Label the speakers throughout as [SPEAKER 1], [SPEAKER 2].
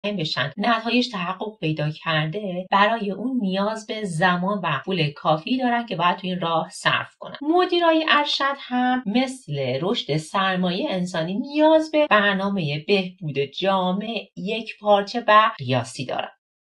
[SPEAKER 1] بشن نتایج تحقق پیدا کرده، برای اون نیاز به زمان و پول کافی دارن که باید تو این راه صرف کنن. مدیرای ارشد هم مثل رشد سرمایه انسانی نیاز به برنامه بهبود جامع، یکپارچه و قیاسی دارن.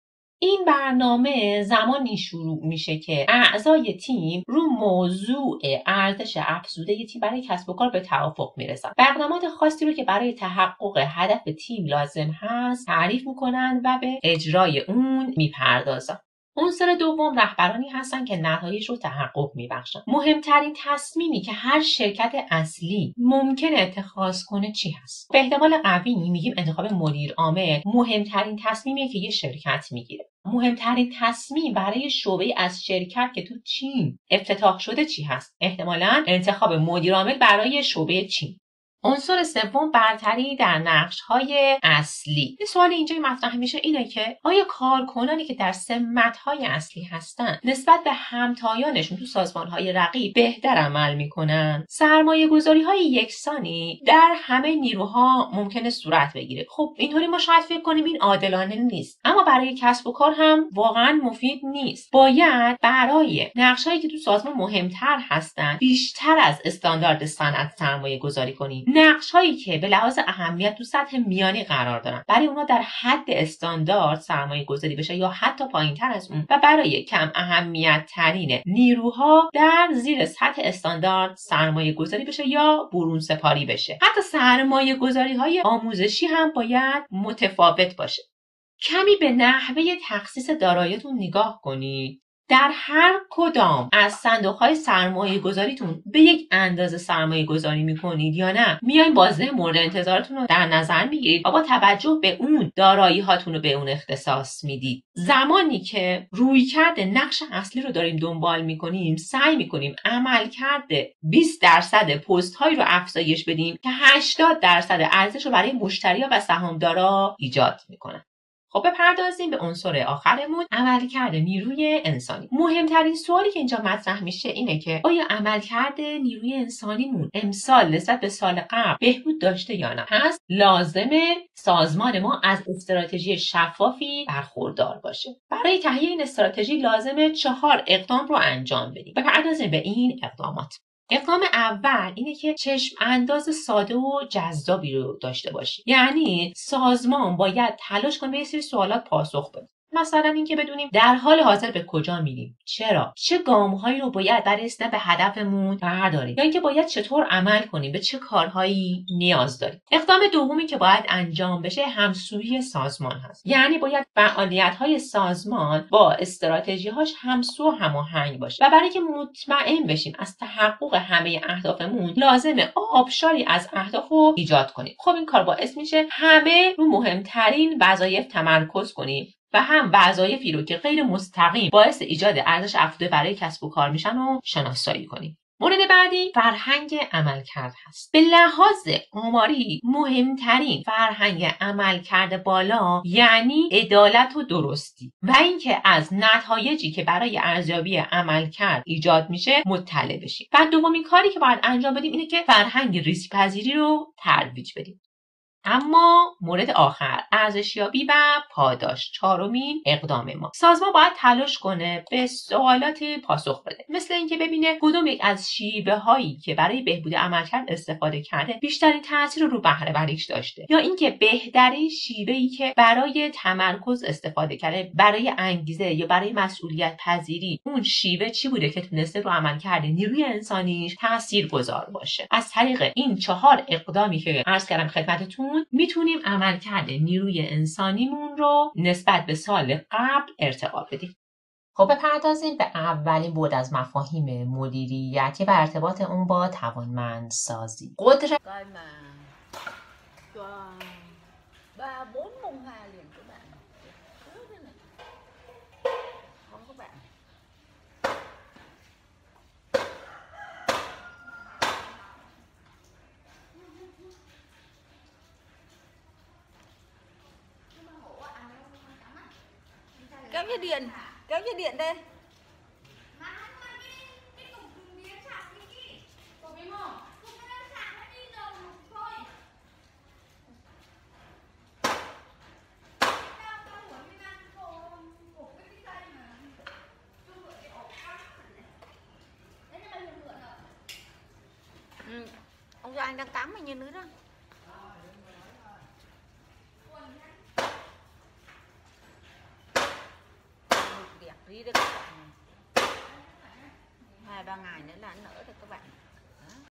[SPEAKER 1] این برنامه زمانی شروع میشه که اعضای تیم رو موضوع ارزش افزوده تیم برای کسب و کار به توافق میرسن. اقدامات خاصی رو که برای تحقق هدف تیم لازم هست تعریف میکنن و به اجرای اون میپردازن. عنصر دوم رهبرانی هستن که نتایج رو تحقق میبخشن. مهمترین تصمیمی که هر شرکت اصلی ممکن اتخاذ کنه چی هست؟ به احتمال قوی میگیم انتخاب مدیر عامل مهمترین تصمیمیه که یه شرکت میگیره. مهمترین تصمیم برای شعبه از شرکت که تو چین افتتاح شده چی هست؟ احتمالاً انتخاب مدیر عامل برای شعبه چین. عنصر سوم برتری در نقش‌های اصلی. یه سوال اینجا مطرح میشه اینه که آیا کارکنانی که در سمت‌های اصلی هستن نسبت به همتایانشون تو سازمان‌های رقیب بهتر عمل میکنن؟ سرمایه‌گذاری‌های یکسانی در همه نیروها ممکنه صورت بگیره. خب اینطوری ما شاید فکر کنیم این عادلانه نیست، اما برای کسب و کار هم واقعا مفید نیست. باید برای نقش‌هایی که تو سازمان مهمتر هستن بیشتر از استاندارد صنعت سرمایه‌گذاری کنیم. نقش‌هایی که به لحاظ اهمیت تو سطح میانی قرار دارن برای اونا در حد استاندارد سرمایه گذاری بشه یا حتی پایینتر از اون، و برای کم اهمیت ترین نیروها در زیر سطح استاندارد سرمایه گذاری بشه یا برون سپاری بشه. حتی سرمایه گذاری های آموزشی هم باید متفاوت باشه. کمی به نحوه تخصیص داراییتون نگاه کنید. در هر کدام از صندوق‌های سرمایه‌گذاریتون به یک اندازه سرمایه‌گذاری می‌کنید یا نه؟ میاین بازده مورد انتظارتون رو در نظر می‌گیرید و با توجه به اون دارایی‌هاتون رو به اون اختصاص میدید. زمانی که رویکرد نقش اصلی رو داریم دنبال می‌کنیم، سعی می‌کنیم عملکرد 20% پست‌هایی رو افزایش بدیم که 80% ارزش رو برای مشتری‌ها و سهامدارا ایجاد می‌کنه. خب بپردازیم به عنصر آخرمون، عملکرد نیروی انسانی. مهمترین سوالی که اینجا مطرح میشه اینه که آیا عملکرد نیروی انسانیمون امسال نسبت به سال قبل بهبود داشته یا نه؟ پس لازمه سازمان ما از استراتژی شفافی برخوردار باشه. برای تهیه این استراتژی لازمه 4 اقدام رو انجام بدیم. بپردازیم به این اقدامات. اقدام اول اینه که چشم انداز ساده و جذابی رو داشته باشیم. یعنی سازمان باید تلاش کنه به یه سری سوالات پاسخ بده. مثلا اینکه بدونیم در حال حاضر به کجا میریم، چرا، چه گام‌هایی رو باید برای رسیدن به هدفمون برداریم، یا اینکه باید چطور عمل کنیم، به چه کارهایی نیاز داریم. اقدام دومی که باید انجام بشه همسویی سازمان هست. یعنی باید فعالیت‌های سازمان با استراتژی‌هاش همسو و هماهنگ باشه. و برای اینکه مطمئن بشیم از تحقق همه اهدافمون، لازمه آبشاری از اهداف رو ایجاد کنیم. خب این کار باعث میشه همه رو مهمترین وظایف تمرکز کنیم و هم وظایفی رو که غیر مستقیم باعث ایجاد ارزش افزوده برای کسب و کار میشن رو شناسایی کنیم. مورد بعدی فرهنگ عملکرد هست. به لحاظ آماری مهمترین فرهنگ عملکرد بالا یعنی عدالت و درستی و اینکه از نتایجی که برای ارزیابی عملکرد ایجاد میشه مطلع بشیم. و دومین کاری که باید انجام بدیم اینه که فرهنگ ریسک پذیری رو ترویج بدیم. اما مورد آخر، ارزشیابی و پاداش، 4مین اقدام ما. سازمان باید تلاش کنه به سوالاتی پاسخ بده، مثل اینکه ببینه کدوم یک از شیوه هایی که برای بهبود عملکرد استفاده کرده بیشترین تاثیر رو بهره وریش داشته، یا اینکه بهترین شیوه‌ای که برای تمرکز استفاده کرده، برای انگیزه یا برای مسئولیت پذیری، اون شیوه چی بوده که تونسته رو عملکرد نیروی انسانیش تاثیرگذار باشه. از طریق این 4 اقدامی که عرض کردم خدمتتون میتونیم عملکرد نیروی انسانیمون رو نسبت به سال قبل ارتقا بدیم. خب بپردازیم به اولین بعد از مفاهیم مدیریتی و ارتباط اون با توانمندسازی. قدرت
[SPEAKER 2] kéo dây điện đây. cho anh đang tắm mình như nữa đó. Đẹp đi đấy các bạn. 2-3 ngày nữa là anh nở được các bạn. Đó.